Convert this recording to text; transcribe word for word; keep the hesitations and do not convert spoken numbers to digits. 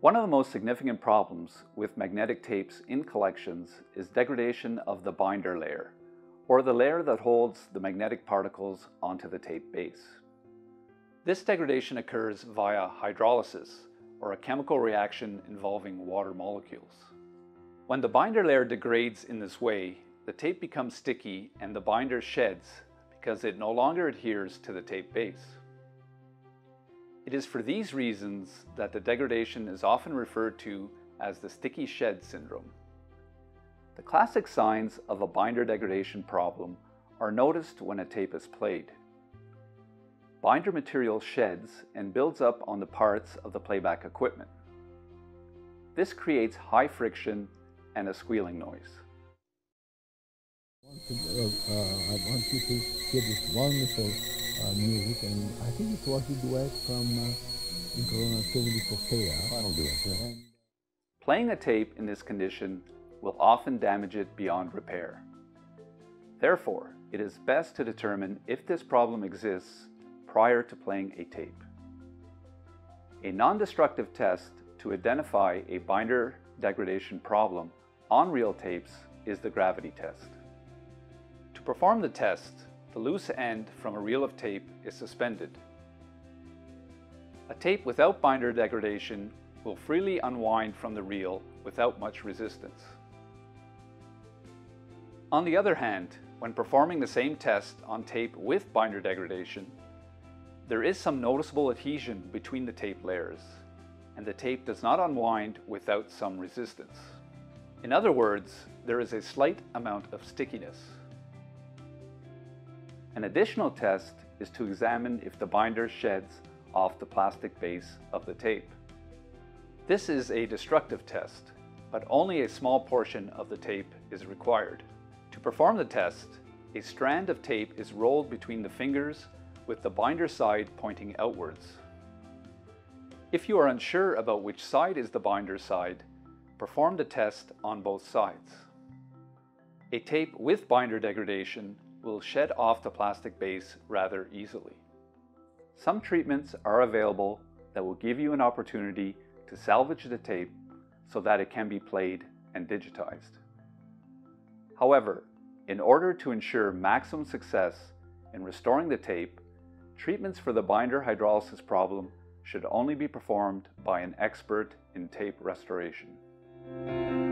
One of the most significant problems with magnetic tapes in collections is degradation of the binder layer, or the layer that holds the magnetic particles onto the tape base. This degradation occurs via hydrolysis, or a chemical reaction involving water molecules. When the binder layer degrades in this way, the tape becomes sticky and the binder sheds because it no longer adheres to the tape base. It is for these reasons that the degradation is often referred to as the sticky shed syndrome. The classic signs of a binder degradation problem are noticed when a tape is played. Binder material sheds and builds up on the parts of the playback equipment. This creates high friction and a squealing noise. I want, to, uh, uh, I want you to hear this wonderful uh, music, and I think it was a duet from uh, Intronazione Popea. Final duet. Yeah. Playing a tape in this condition will often damage it beyond repair. Therefore, it is best to determine if this problem exists prior to playing a tape. A non-destructive test to identify a binder degradation problem on real tapes is the gravity test. To perform the test, the loose end from a reel of tape is suspended. A tape without binder degradation will freely unwind from the reel without much resistance. On the other hand, when performing the same test on tape with binder degradation, there is some noticeable adhesion between the tape layers, and the tape does not unwind without some resistance. In other words, there is a slight amount of stickiness. An additional test is to examine if the binder sheds off the plastic base of the tape. This is a destructive test, but only a small portion of the tape is required. To perform the test, a strand of tape is rolled between the fingers with the binder side pointing outwards. If you are unsure about which side is the binder side, perform the test on both sides. A tape with binder degradation will shed off the plastic base rather easily. Some treatments are available that will give you an opportunity to salvage the tape so that it can be played and digitized. However, in order to ensure maximum success in restoring the tape, treatments for the binder hydrolysis problem should only be performed by an expert in tape restoration.